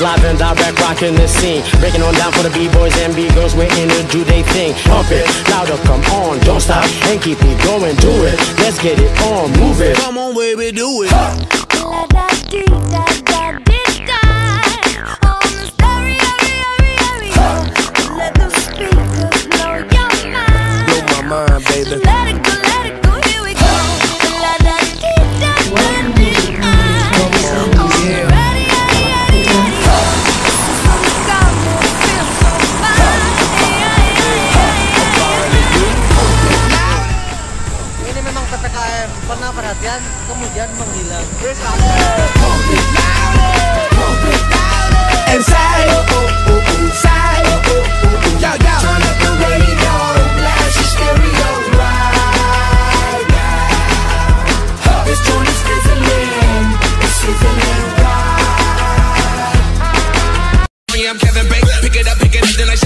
live and direct, rocking the scene. Breaking on down for the B-boys and B-girls, we're in to do they thing. Pump it, louder, come on, don't stop, and keep it going, do it. Let's get it on, move it. Come on, baby, do it. Let the speakers blow your mind. Blow my mind, baby. Let it go, here we go. La da dee da da dee da. Yeah. Ready, ready, ready. From the garden, it feels so fine. Ini memang PPKM pernah perhatian kemudian menghilang. And say, say, yo, yo. Turn up the radio, blast your stereo right now. This joint is sizzling, it's sizzling right. I'm Kevin Bacon, pick it up, then I